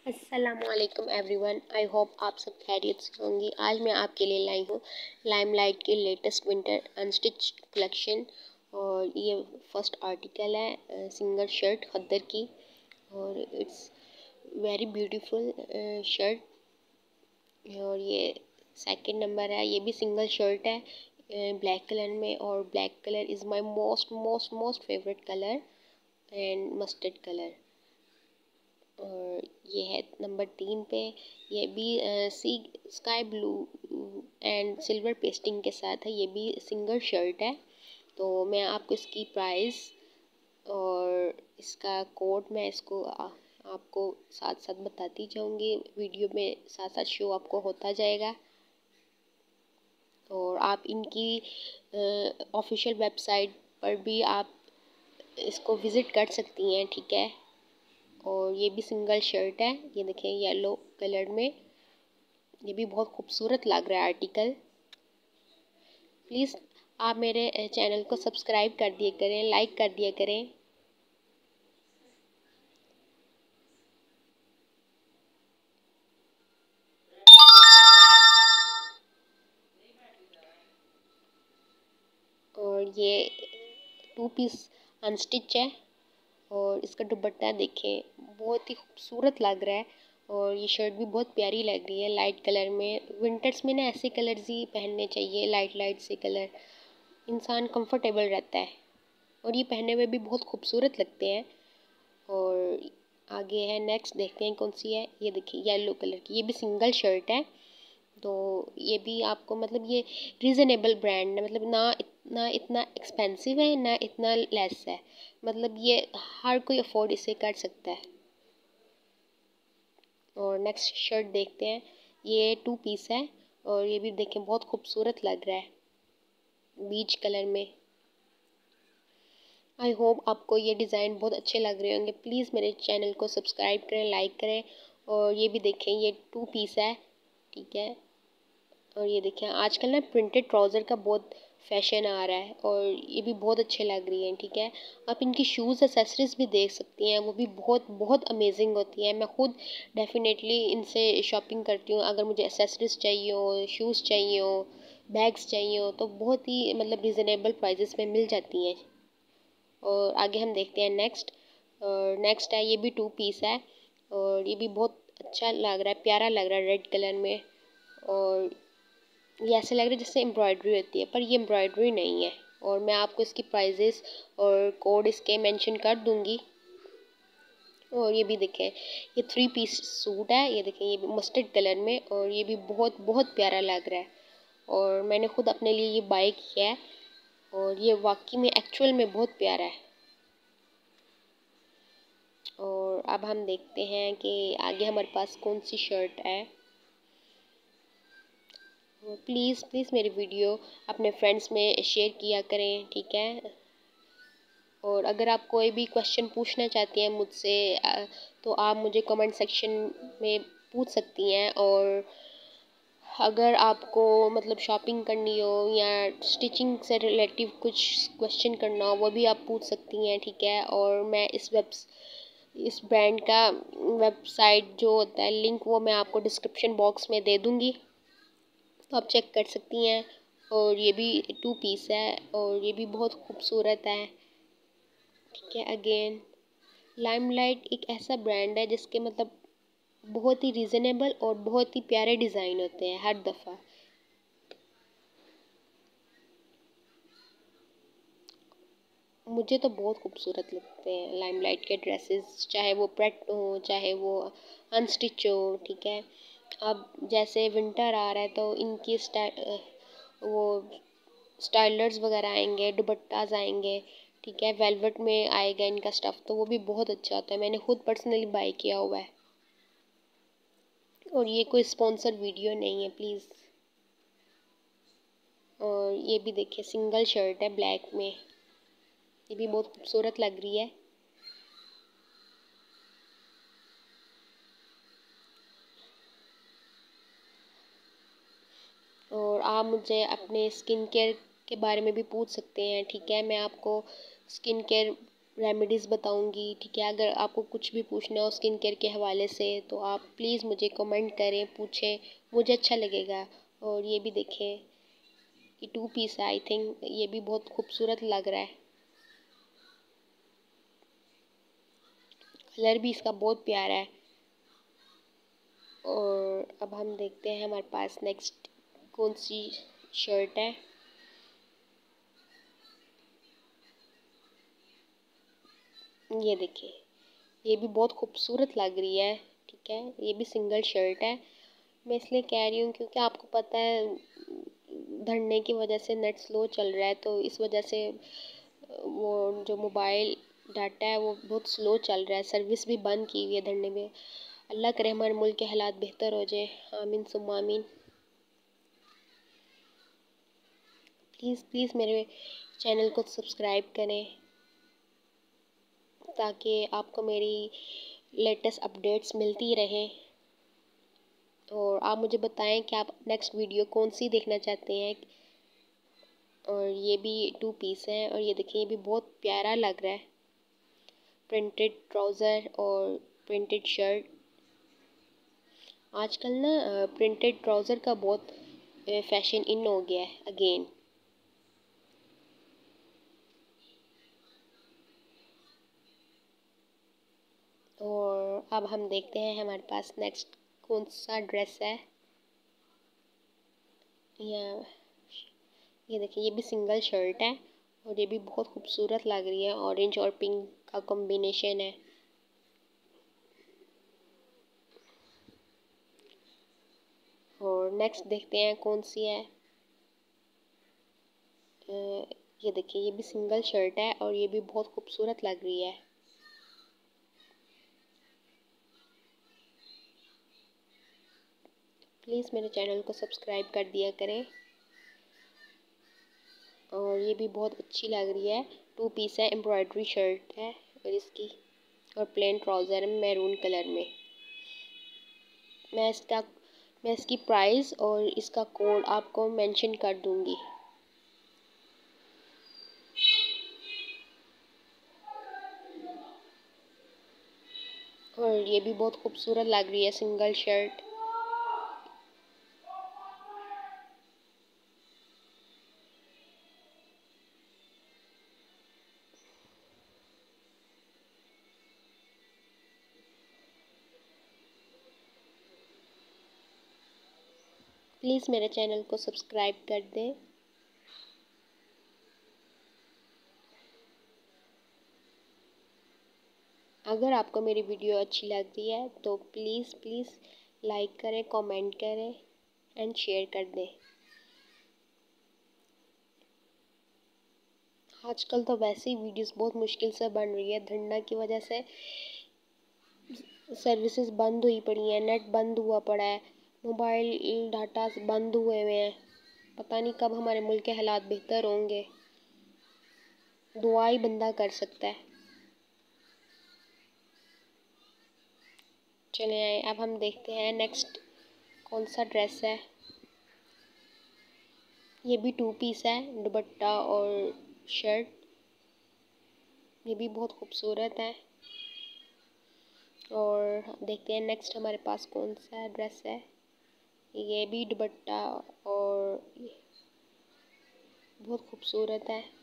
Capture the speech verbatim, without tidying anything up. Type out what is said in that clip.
अस्सलामुअलैकुम everyone. I hope आप सब खैरियत से होंगी। आज मैं आपके लिए लाई हूँ लाइमलाइट की लेटेस्ट विंटर अनस्टिच कलेक्शन। और ये फर्स्ट आर्टिकल है सिंगल शर्ट खद्दर की, और इट्स वेरी ब्यूटीफुल शर्ट। और ये सेकंड नंबर है, ये भी सिंगल शर्ट है ब्लैक कलर में, और black colour is my most most most favourite colour and mustard colour. और ये है नंबर तीन पे, ये भी सी sky blue and silver pasting के साथ है। ये भी सिंगल शर्ट है। तो मैं आपको इसकी प्राइस और इसका कोड मैं इसको आ, आपको साथ साथ बताती जाऊंगी। वीडियो में साथ साथ शो आपको होता जाएगा। और आप इनकी ऑफिशियल वेबसाइट पर भी आप इसको विज़िट कर सकती हैं, ठीक है। और ये भी सिंगल शर्ट है, ये देखें येलो कलर में। ये भी बहुत खूबसूरत लग रहा है आर्टिकल। प्लीज़ आप मेरे चैनल को सब्सक्राइब कर दिया करें, लाइक कर दिया करें। और ये टू पीस अनस्टिच है, और इसका दुपट्टा देखें बहुत ही खूबसूरत लग रहा है। और ये शर्ट भी बहुत प्यारी लग रही है लाइट कलर में। विंटर्स में ना ऐसे कलर्स ही पहनने चाहिए, लाइट लाइट से कलर, इंसान कंफर्टेबल रहता है और ये पहने हुए भी बहुत खूबसूरत लगते हैं। और आगे है, नेक्स्ट देखते हैं कौन सी है। ये देखिए येलो कलर की, ये भी सिंगल शर्ट है। तो ये भी आपको मतलब ये रीज़नेबल ब्रांड है, मतलब ना इतना इतना एक्सपेंसिव है ना इतना लेस है, मतलब ये हर कोई अफोर्ड इसे कर सकता है। और नेक्स्ट शर्ट देखते हैं, ये टू पीस है और ये भी देखें बहुत खूबसूरत लग रहा है बीच कलर में। आई होप आपको ये डिज़ाइन बहुत अच्छे लग रहे होंगे। प्लीज़ मेरे चैनल को सब्सक्राइब करें, लाइक करें। और ये भी देखें, ये टू पीस है, ठीक है। और ये देखें आजकल ना प्रिंटेड ट्राउज़र का बहुत फैशन आ रहा है और ये भी बहुत अच्छे लग रही हैं, ठीक है। आप इनकी शूज़ एसेसरीज भी देख सकती हैं, वो भी बहुत बहुत अमेजिंग होती हैं। मैं खुद डेफिनेटली इनसे शॉपिंग करती हूँ। अगर मुझे एसेसरीज चाहिए हो, शूज़ चाहिए हो, बैग्स चाहिए हो, तो बहुत ही मतलब रिजनेबल प्राइजेस में मिल जाती हैं। और आगे हम देखते हैं नेक्स्ट। और नेक्स्ट है, ये भी टू पीस है और ये भी बहुत अच्छा लग रहा है, प्यारा लग रहा है रेड कलर में। और ये ऐसे लग रहा है जैसे एम्ब्रॉयडरी होती है, पर ये एम्ब्रॉयडरी नहीं है। और मैं आपको इसकी प्राइजेस और कोड इसके मेंशन कर दूंगी। और ये भी देखें, ये थ्री पीस सूट है, ये देखें ये भी मस्टर्ड कलर में, और ये भी बहुत बहुत प्यारा लग रहा है। और मैंने खुद अपने लिए ये बाय किया है और ये वाकई में एक्चुअल में बहुत प्यारा है। और अब हम देखते हैं कि आगे हमारे पास कौन सी शर्ट है। प्लीज़ प्लीज़ मेरी वीडियो अपने फ्रेंड्स में शेयर किया करें, ठीक है। और अगर आप कोई भी क्वेश्चन पूछना चाहती हैं मुझसे, तो आप मुझे कमेंट सेक्शन में पूछ सकती हैं। और अगर आपको मतलब शॉपिंग करनी हो या स्टिचिंग से रिलेटिव कुछ क्वेश्चन करना हो, वो भी आप पूछ सकती हैं, ठीक है। और मैं इस वेब इस ब्रांड का वेबसाइट जो होता है लिंक, वो मैं आपको डिस्क्रिप्शन बॉक्स में दे दूँगी, तो आप चेक कर सकती हैं। और ये भी टू पीस है और ये भी बहुत खूबसूरत है, ठीक है। अगेन लाइमलाइट एक ऐसा ब्रांड है जिसके मतलब बहुत ही रीज़नेबल और बहुत ही प्यारे डिज़ाइन होते हैं हर दफ़ा। मुझे तो बहुत खूबसूरत लगते हैं लाइमलाइट के ड्रेसेस, चाहे वो प्रेट हो चाहे वो अनस्टिच हो, ठीक है। अब जैसे विंटर आ रहा है तो इनकी स्टाइल वो स्टाइलर्स वगैरह आएंगे, दुपट्टाज आएंगे, ठीक है। वेलवेट में आएगा इनका स्टफ़, तो वो भी बहुत अच्छा होता है। मैंने खुद पर्सनली बाय किया हुआ है। और ये कोई स्पॉन्सर वीडियो नहीं है, प्लीज़। और ये भी देखिए सिंगल शर्ट है ब्लैक में, ये भी बहुत खूबसूरत लग रही है। और आप मुझे अपने स्किन केयर के बारे में भी पूछ सकते हैं, ठीक है। मैं आपको स्किन केयर रेमेडीज़ बताऊंगी, ठीक है। अगर आपको कुछ भी पूछना हो स्किन केयर के हवाले से तो आप प्लीज़ मुझे कमेंट करें, पूछें, मुझे अच्छा लगेगा। और ये भी देखें, ये टू पीस है, आई थिंक ये भी बहुत खूबसूरत लग रहा है। कलर भी इसका बहुत प्यारा है। और अब हम देखते हैं हमारे पास नेक्स्ट कौन सी शर्ट है। ये देखिए, ये भी बहुत खूबसूरत लग रही है, ठीक है। ये भी सिंगल शर्ट है। मैं इसलिए कह रही हूँ क्योंकि आपको पता है धरने की वजह से नेट स्लो चल रहा है, तो इस वजह से वो जो मोबाइल डाटा है वो बहुत स्लो चल रहा है। सर्विस भी बंद की हुई है धरने में। अल्लाह करे हमारे मुल्क के हालात बेहतर हो जाए, आमीन सुम्मा आमीन। प्लीज़ प्लीज़ मेरे चैनल को सब्सक्राइब करें ताकि आपको मेरी लेटेस्ट अपडेट्स मिलती रहें। और आप मुझे बताएं कि आप नेक्स्ट वीडियो कौन सी देखना चाहते हैं। और ये भी टू पीस है, और ये देखिए ये भी बहुत प्यारा लग रहा है। प्रिंटेड ट्राउज़र और प्रिंटेड शर्ट। आजकल ना प्रिंटेड ट्राउज़र का बहुत फैशन इन हो गया है अगेन। और अब हम देखते हैं हमारे पास नेक्स्ट कौन सा ड्रेस है। या ये देखिए, ये भी सिंगल शर्ट है और ये भी बहुत खूबसूरत लग रही है। ऑरेंज और पिंक का कॉम्बिनेशन है। और नेक्स्ट देखते हैं कौन सी है। ये देखिए, ये भी सिंगल शर्ट है और ये भी बहुत खूबसूरत लग रही है। प्लीज़ मेरे चैनल को सब्सक्राइब कर दिया करें। और ये भी बहुत अच्छी लग रही है। टू पीस है, एम्ब्रॉयडरी शर्ट है और इसकी और प्लेन ट्राउज़र है मैरून कलर में। मैं इसका मैं इसकी प्राइस और इसका कोड आपको मेंशन कर दूंगी। और ये भी बहुत खूबसूरत लग रही है सिंगल शर्ट। प्लीज़ मेरे चैनल को सब्सक्राइब कर दें। अगर आपको मेरी वीडियो अच्छी लग रही है तो प्लीज़ प्लीज़ लाइक करें, कमेंट करें एंड शेयर कर दें। आजकल तो वैसे ही वीडियोस बहुत मुश्किल से बन रही है। धरना की वजह से सर्विसेज बंद हुई पड़ी हैं, नेट बंद हुआ पड़ा है, मोबाइल डाटा बंद हुए हुए हैं। पता नहीं कब हमारे मुल्क के हालात बेहतर होंगे। दुआ ही बंदा कर सकता है। चले आए, अब हम देखते हैं नेक्स्ट कौन सा ड्रेस है। ये भी टू पीस है, दुपट्टा और शर्ट। ये भी बहुत खूबसूरत है। और देखते हैं नेक्स्ट हमारे पास कौन सा ड्रेस है। ये भी दुपट्टा और बहुत खूबसूरत है।